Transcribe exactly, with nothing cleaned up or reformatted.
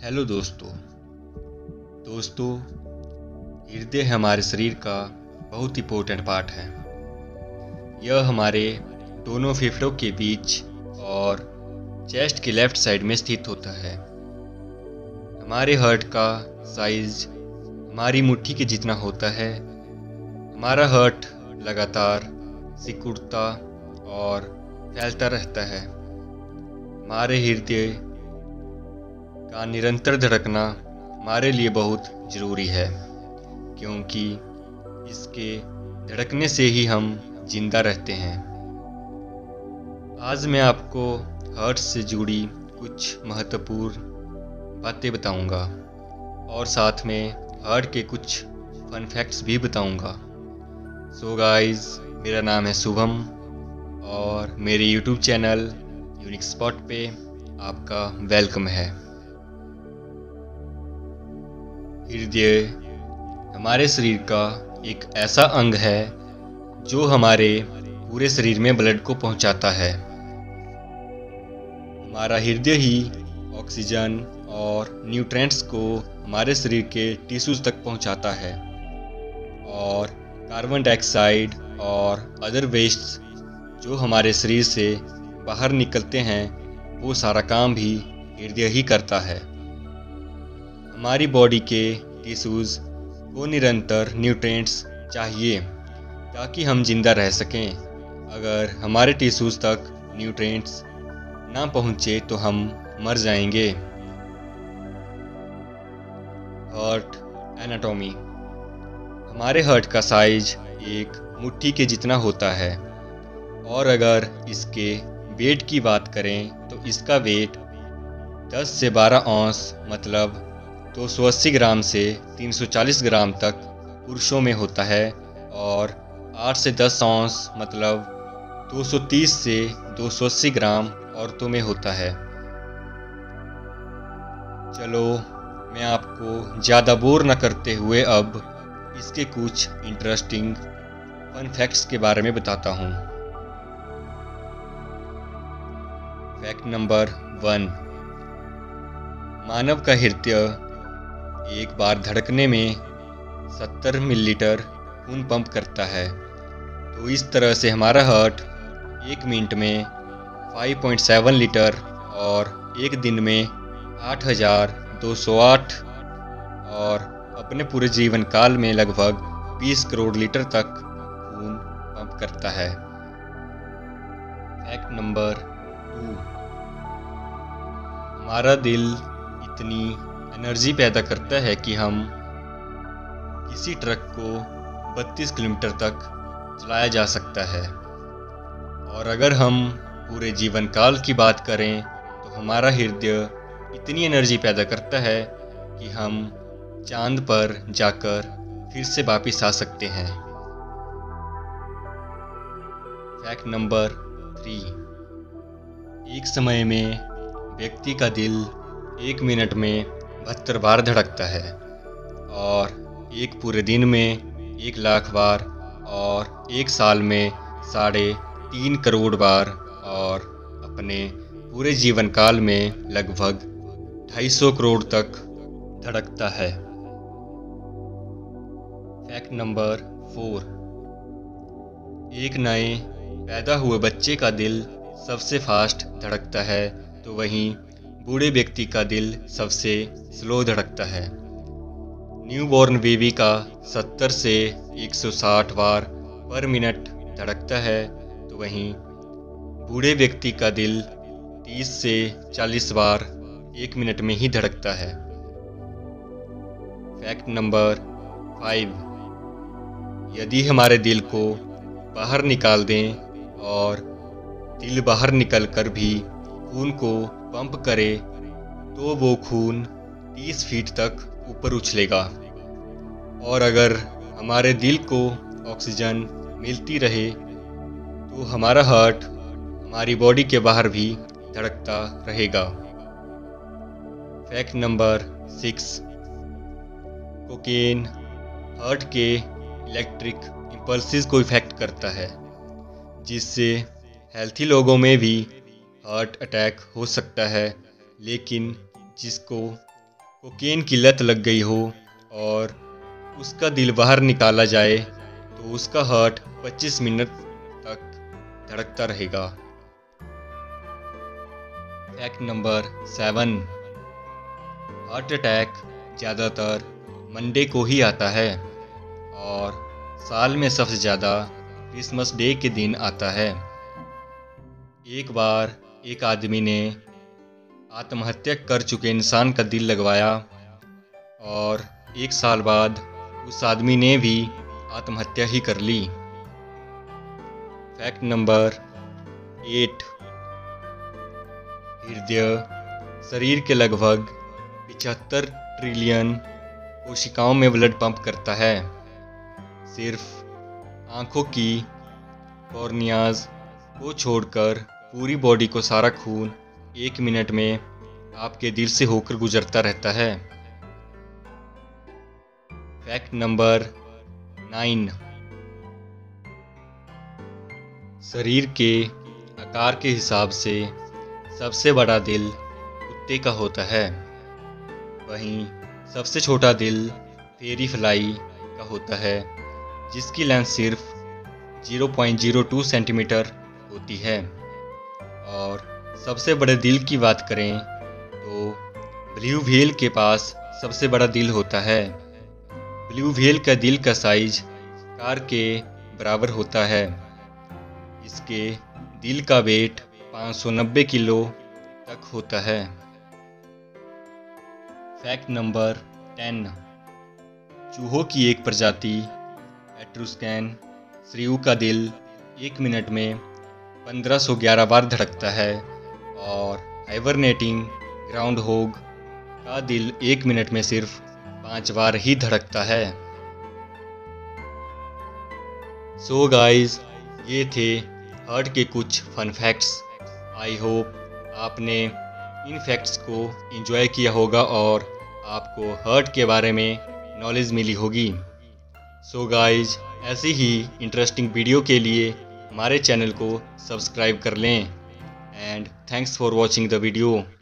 Hello दोस्तों दोस्तों हृदय हमारे शरीर का बहुत इंपॉर्टेंट पार्ट है। यह हमारे दोनों फेफड़ों के बीच और चेस्ट के लेफ्ट साइड में स्थित होता है। हमारे हार्ट का साइज हमारी मुट्ठी के जितना होता है। हमारा हार्ट लगातार सिकुड़ता और फैलता रहता है। हमारे हृदय का निरंतर धड़कना हमारे लिए बहुत ज़रूरी है, क्योंकि इसके धड़कने से ही हम जिंदा रहते हैं। आज मैं आपको हार्ट से जुड़ी कुछ महत्वपूर्ण बातें बताऊंगा और साथ में हार्ट के कुछ फन फैक्ट्स भी बताऊंगा। सो गाइस, मेरा नाम है शुभम और मेरे यूट्यूब चैनल यूनिक स्पॉट पे आपका वेलकम है। हृदय हमारे शरीर का एक ऐसा अंग है जो हमारे पूरे शरीर में ब्लड को पहुंचाता है। हमारा हृदय ही ऑक्सीजन और न्यूट्रिएंट्स को हमारे शरीर के टिश्यूज तक पहुंचाता है और कार्बन डाइऑक्साइड और अदर वेस्ट जो हमारे शरीर से बाहर निकलते हैं, वो सारा काम भी हृदय ही करता है। हमारी बॉडी के टिश्यूज़ को निरंतर न्यूट्रिएंट्स चाहिए ताकि हम जिंदा रह सकें। अगर हमारे टिश्यूज़ तक न्यूट्रिएंट्स ना पहुँचे तो हम मर जाएंगे। Heart anatomy. हमारे हार्ट का साइज एक मुट्ठी के जितना होता है और अगर इसके वेट की बात करें तो इसका वेट दस से बारह औंस मतलब दो सौ अस्सी ग्राम से तीन सौ चालीस ग्राम तक पुरुषों में होता है और आठ से दस औंस मतलब दो सौ तीस से दो सौ अस्सी ग्राम औरतों में होता है। चलो, मैं आपको ज़्यादा बोर न करते हुए अब इसके कुछ इंटरेस्टिंग फन फैक्ट्स के बारे में बताता हूँ। फैक्ट नंबर वन, मानव का हृदय एक बार धड़कने में सत्तर मिलीलीटर खून पंप करता है। तो इस तरह से हमारा हार्ट एक मिनट में पाँच पॉइंट सात लीटर और एक दिन में आठ हज़ार दो सौ आठ और अपने पूरे जीवन काल में लगभग बीस करोड़ लीटर तक खून पंप करता है। फैक्ट नंबर टू, हमारा दिल इतनी एनर्जी पैदा करता है कि हम किसी ट्रक को बत्तीस किलोमीटर तक चलाया जा सकता है। और अगर हम पूरे जीवन काल की बात करें तो हमारा हृदय इतनी एनर्जी पैदा करता है कि हम चांद पर जाकर फिर से वापस आ सकते हैं। फैक्ट नंबर थ्री, एक समय में व्यक्ति का दिल एक मिनट में बहत्तर बार धड़कता है और एक पूरे दिन में एक लाख बार और एक साल में साढ़े तीन करोड़ बार और अपने पूरे जीवन काल में लगभग ढाई सौ करोड़ तक धड़कता है। फैक्ट नंबर फोर, एक नए पैदा हुए बच्चे का दिल सबसे फास्ट धड़कता है, तो वहीं बूढ़े व्यक्ति का दिल सबसे स्लो धड़कता है। न्यूबॉर्न बेबी का सत्तर से एक सौ साठ बार पर मिनट धड़कता है, तो वहीं बूढ़े व्यक्ति का दिल तीस से चालीस बार एक मिनट में ही धड़कता है। फैक्ट नंबर फाइव, यदि हमारे दिल को बाहर निकाल दें और दिल बाहर निकल कर भी खून को पंप करे तो वो खून तीस फीट तक ऊपर उछलेगा। और अगर हमारे दिल को ऑक्सीजन मिलती रहे तो हमारा हार्ट हमारी बॉडी के बाहर भी धड़कता रहेगा। Fact number six, cocaine heart के इलेक्ट्रिक इम्पल्सेस को इफेक्ट करता है, जिससे हेल्थी लोगों में भी हार्ट अटैक हो सकता है, लेकिन जिसको कोकेन की लत लग गई हो और उसका दिल बाहर निकाला जाए तो उसका हार्ट पच्चीस मिनट तक धड़कता रहेगा। Fact number seven, heart attack ज़्यादातर मंडे को ही आता है और साल में सबसे ज़्यादा क्रिसमस डे के दिन आता है। एक बार एक आदमी ने आत्महत्या कर चुके इंसान का दिल लगवाया और एक साल बाद उस आदमी ने भी आत्महत्या ही कर ली। फैक्ट नंबर एट, हृदय शरीर के लगभग पचहत्तर ट्रिलियन कोशिकाओं में ब्लड पंप करता है। सिर्फ आँखों की कॉर्नियाज को छोड़कर पूरी बॉडी को सारा खून एक मिनट में आपके दिल से होकर गुजरता रहता है। फैक्ट नंबर नाइन, शरीर के आकार के हिसाब से सबसे बड़ा दिल कुत्ते का होता है, वहीं सबसे छोटा दिल फेरी फ्लाई का होता है जिसकी लेंथ सिर्फ zero point zero two centimetre होती है। और सबसे बड़े दिल की बात करें तो ब्लू व्हेल के पास सबसे बड़ा दिल होता है। ब्लू व्हेल का दिल का साइज कार के बराबर होता है। इसके दिल का वेट पाँच सौ नब्बे किलो तक होता है। फैक्ट नंबर टेन, चूहों की एक प्रजाति एट्रुस्कैन श्रीऊ का दिल एक मिनट में पंद्रह सौ ग्यारह बार धड़कता है और हाइबरनेटिंग ग्राउंड होग का दिल एक मिनट में सिर्फ पाँच बार ही धड़कता है। सो गाइस, ये थे हार्ट के कुछ फन फैक्ट्स। आई होप आपने इन फैक्ट्स को एंजॉय किया होगा और आपको हार्ट के बारे में नॉलेज मिली होगी। सो गाइस, ऐसी ही इंटरेस्टिंग वीडियो के लिए हमारे चैनल को सब्सक्राइब कर लें। And thanks for watching the video.